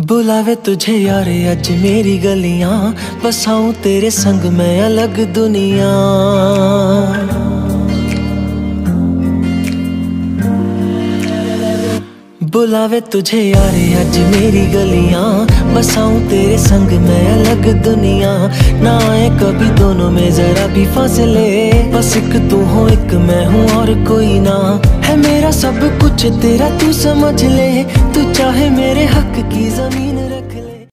बुलावे तुझे यारे अज मेरी गलियां, बसाऊं तेरे संग मैं अलग दुनिया। बुलावे तुझे यारे अज मेरी गलियां, बसाऊं तेरे संग मैं अलग दुनिया। ना आए कभी दोनों में जरा भी फासले, बस एक तू हो एक मैं हूँ और कोई ना। है मेरा सब कुछ तेरा तू समझ ले, तू चाहे मेरे हक की जमीन रख ले।